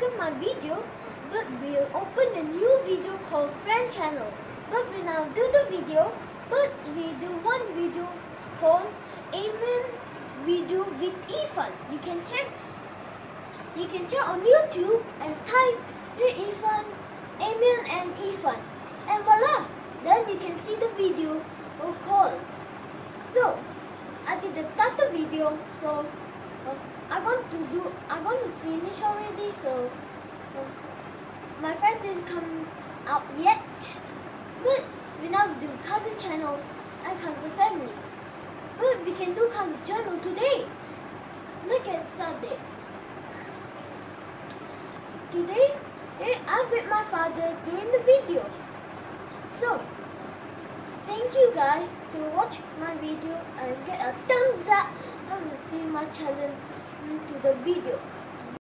up my video, but we'll open a new video called Friend Channel. But we now do the video, but we do one video called Amen Video with Irfan. You can check on YouTube and type Irfan, Amen and Irfan, and voila! Then you can see the video called. So I did start the video. So I'm going to finish already. So my friend didn't come out yet, but we now do cousin channel and cousin family. But we can do cousin channel today. Let's get started. Today I'm with my father doing the video. So thank you guys to watch my video and get a thumbs up and see my channel to the video.